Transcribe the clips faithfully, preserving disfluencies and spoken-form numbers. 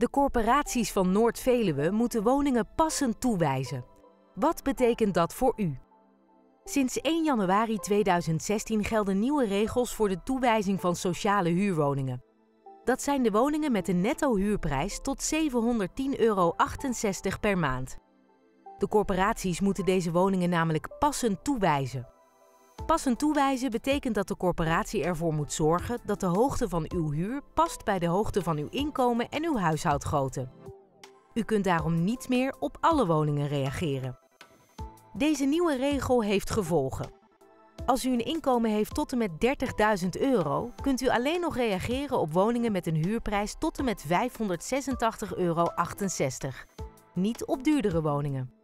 De corporaties van Noord-Veluwe moeten woningen passend toewijzen. Wat betekent dat voor u? Sinds één januari tweeduizend zestien gelden nieuwe regels voor de toewijzing van sociale huurwoningen. Dat zijn de woningen met een netto huurprijs tot zevenhonderdtien euro achtenzestig per maand. De corporaties moeten deze woningen namelijk passend toewijzen. Passend toewijzen betekent dat de corporatie ervoor moet zorgen dat de hoogte van uw huur past bij de hoogte van uw inkomen en uw huishoudgrootte. U kunt daarom niet meer op alle woningen reageren. Deze nieuwe regel heeft gevolgen. Als u een inkomen heeft tot en met dertigduizend euro, kunt u alleen nog reageren op woningen met een huurprijs tot en met vijfhonderdzesentachtig euro achtenzestig. Niet op duurdere woningen.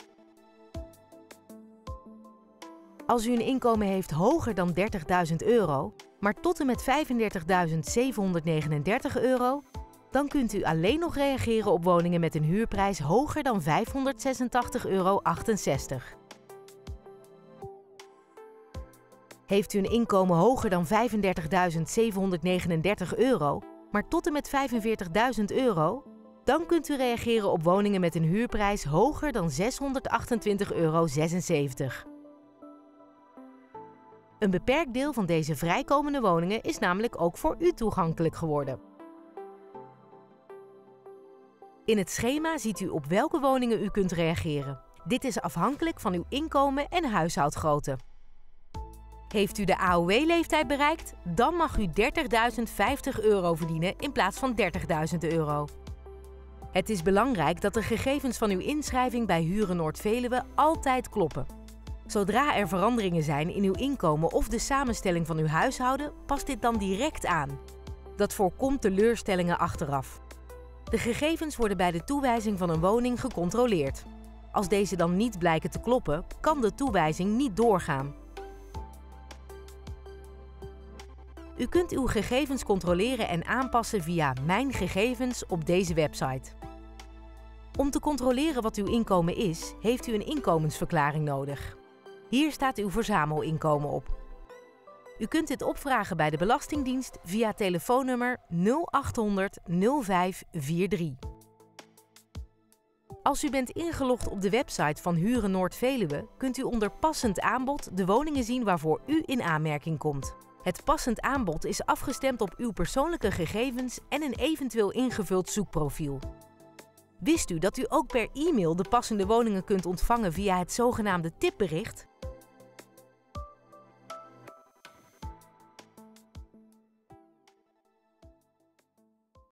Als u een inkomen heeft hoger dan dertigduizend euro, maar tot en met vijfendertigduizend zevenhonderdnegenendertig euro, dan kunt u alleen nog reageren op woningen met een huurprijs hoger dan vijfhonderdzesentachtig euro achtenzestig. Heeft u een inkomen hoger dan vijfendertigduizend zevenhonderdnegenendertig euro, maar tot en met vijfenveertigduizend euro, dan kunt u reageren op woningen met een huurprijs hoger dan zeshonderdachtentwintig euro zesenzeventig. Een beperkt deel van deze vrijkomende woningen is namelijk ook voor u toegankelijk geworden. In het schema ziet u op welke woningen u kunt reageren. Dit is afhankelijk van uw inkomen en huishoudgrootte. Heeft u de A O W-leeftijd bereikt, dan mag u dertigduizend vijftig euro verdienen in plaats van dertigduizend euro. Het is belangrijk dat de gegevens van uw inschrijving bij Huren Noord-Veluwe altijd kloppen. Zodra er veranderingen zijn in uw inkomen of de samenstelling van uw huishouden, past dit dan direct aan. Dat voorkomt teleurstellingen achteraf. De gegevens worden bij de toewijzing van een woning gecontroleerd. Als deze dan niet blijken te kloppen, kan de toewijzing niet doorgaan. U kunt uw gegevens controleren en aanpassen via Mijn gegevens op deze website. Om te controleren wat uw inkomen is, heeft u een inkomensverklaring nodig. Hier staat uw verzamelinkomen op. U kunt dit opvragen bij de Belastingdienst via telefoonnummer nul achthonderd nul vijf drie drie. Als u bent ingelogd op de website van Huren Noord-Veluwe, kunt u onder Passend aanbod de woningen zien waarvoor u in aanmerking komt. Het passend aanbod is afgestemd op uw persoonlijke gegevens en een eventueel ingevuld zoekprofiel. Wist u dat u ook per e-mail de passende woningen kunt ontvangen via het zogenaamde tipbericht?